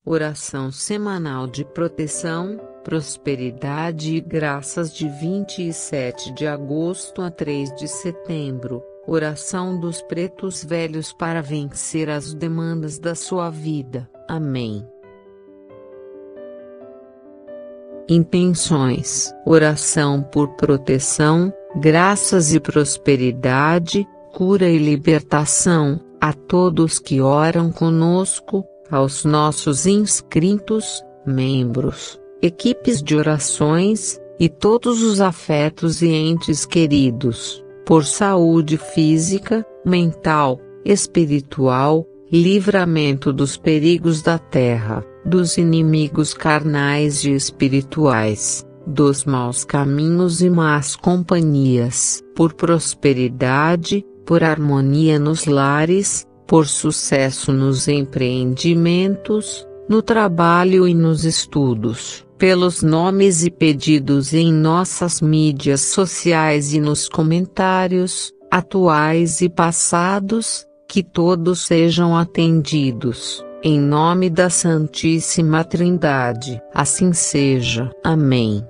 Oração semanal de proteção, prosperidade e graças de 27 de agosto a 3 de setembro. Oração dos pretos velhos para vencer as demandas da sua vida. Amém. Intenções: oração por proteção, graças e prosperidade, cura e libertação, a todos que oram conosco, aos nossos inscritos, membros, equipes de orações, e todos os afetos e entes queridos, por saúde física, mental, espiritual, livramento dos perigos da terra, dos inimigos carnais e espirituais, dos maus caminhos e más companhias, por prosperidade, por harmonia nos lares, por sucesso nos empreendimentos, no trabalho e nos estudos, pelos nomes e pedidos em nossas mídias sociais e nos comentários, atuais e passados, que todos sejam atendidos, em nome da Santíssima Trindade. Assim seja. Amém.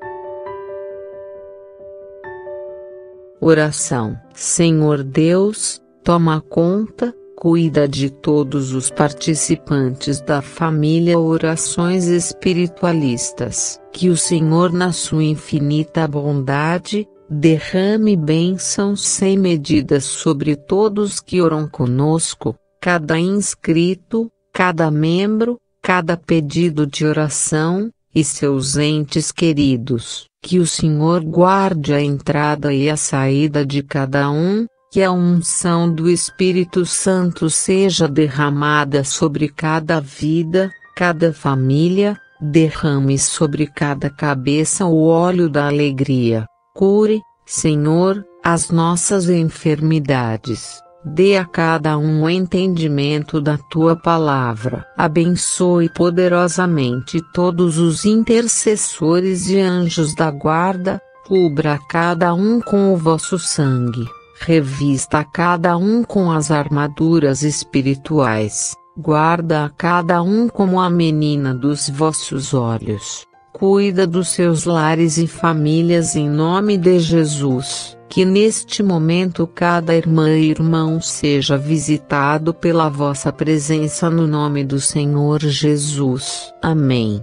Oração. Senhor Deus, toma conta, cuida de todos os participantes da família Orações Espiritualistas. Que o Senhor, na sua infinita bondade, derrame bênçãos sem medidas sobre todos que oram conosco, cada inscrito, cada membro, cada pedido de oração, e seus entes queridos. Que o Senhor guarde a entrada e a saída de cada um, que a unção do Espírito Santo seja derramada sobre cada vida, cada família, derrame sobre cada cabeça o óleo da alegria. Cure, Senhor, as nossas enfermidades. Dê a cada um o entendimento da Tua palavra. Abençoe poderosamente todos os intercessores e anjos da guarda, cubra cada um com o vosso sangue. Revista a cada um com as armaduras espirituais, guarda a cada um como a menina dos vossos olhos. Cuida dos seus lares e famílias em nome de Jesus. Que neste momento cada irmã e irmão seja visitado pela vossa presença no nome do Senhor Jesus. Amém.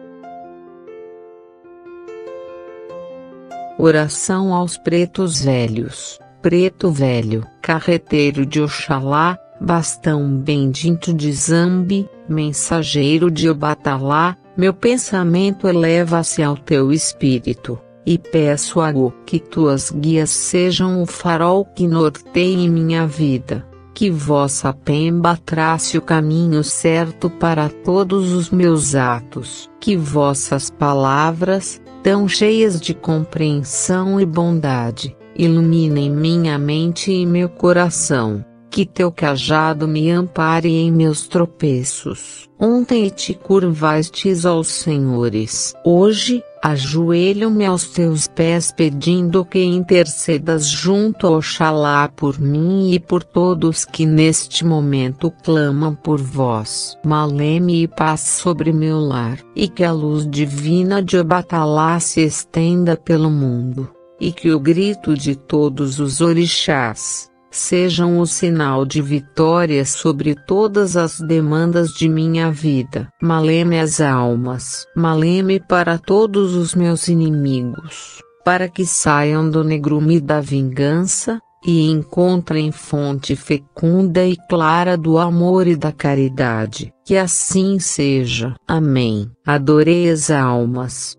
Oração aos pretos velhos. Preto velho, carreteiro de Oxalá, bastão bendito de Zambi, mensageiro de Obatalá, meu pensamento eleva-se ao teu espírito, e peço a que tuas guias sejam o farol que norteie minha vida, que vossa pemba trace o caminho certo para todos os meus atos, que vossas palavras, tão cheias de compreensão e bondade, iluminem minha mente e meu coração, que teu cajado me ampare em meus tropeços. Ontem te curvastes aos senhores. Hoje, ajoelho-me aos teus pés pedindo que intercedas junto a Oxalá por mim e por todos que neste momento clamam por vós. Maleme e paz sobre meu lar, e que a luz divina de Obatalá se estenda pelo mundo. E que o grito de todos os orixás sejam o sinal de vitória sobre todas as demandas de minha vida. Maleme as almas, maleme para todos os meus inimigos, para que saiam do negrume da vingança, e encontrem fonte fecunda e clara do amor e da caridade. Que assim seja. Amém. Adorei as almas.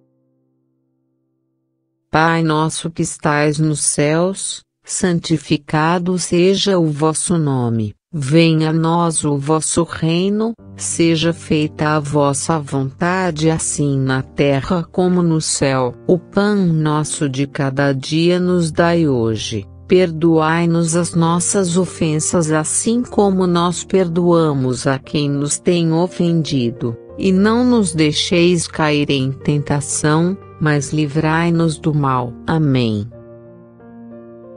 Pai nosso que estais nos céus, santificado seja o vosso nome. Venha a nós o vosso reino, seja feita a vossa vontade assim na terra como no céu. O pão nosso de cada dia nos dai hoje. Perdoai-nos as nossas ofensas assim como nós perdoamos a quem nos tem ofendido. E não nos deixeis cair em tentação, mas livrai-nos do mal. Amém.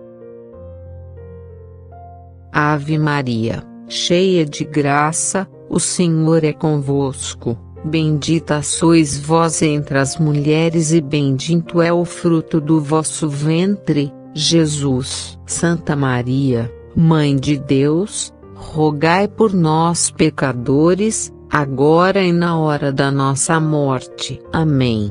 Ave Maria, cheia de graça, o Senhor é convosco. Bendita sois vós entre as mulheres e bendito é o fruto do vosso ventre, Jesus. Santa Maria, Mãe de Deus, rogai por nós pecadores, agora e na hora da nossa morte. Amém.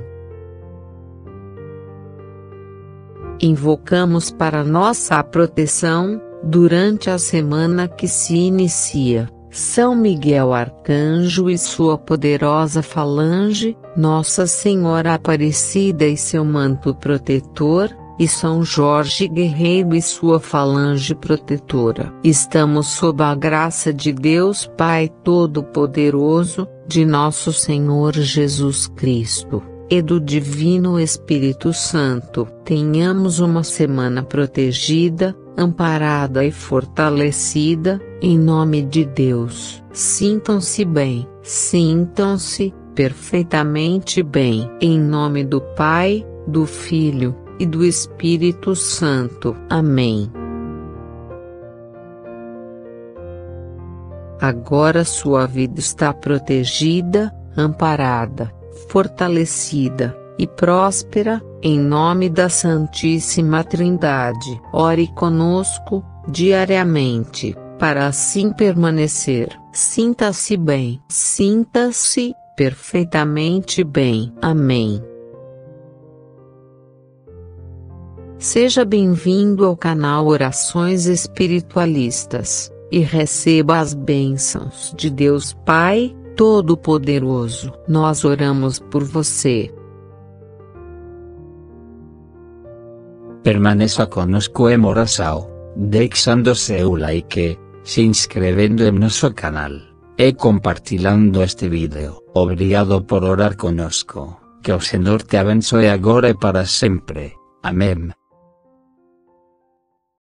Invocamos para nossa proteção, durante a semana que se inicia, São Miguel Arcanjo e sua poderosa falange, Nossa Senhora Aparecida e seu manto protetor, e São Jorge Guerreiro e sua falange protetora. Estamos sob a graça de Deus Pai Todo-Poderoso, de nosso Senhor Jesus Cristo, e do Divino Espírito Santo. Tenhamos uma semana protegida, amparada e fortalecida, em nome de Deus. Sintam-se bem, sintam-se perfeitamente bem. Em nome do Pai, do Filho e do Espírito Santo. Amém. Agora sua vida está protegida, amparada, fortalecida e próspera, em nome da Santíssima Trindade. Ore conosco, diariamente, para assim permanecer. Sinta-se bem. Sinta-se perfeitamente bem. Amém. Seja bem-vindo ao canal Orações Espiritualistas, e receba as bênçãos de Deus Pai Todo-Poderoso. Nós oramos por você. Permaneça conosco en oração, deixando seu like, se inscrevendo em nosso canal, e compartilhando este vídeo. Obrigado por orar conosco. Que o Senhor te abençoe agora e para sempre. Amém.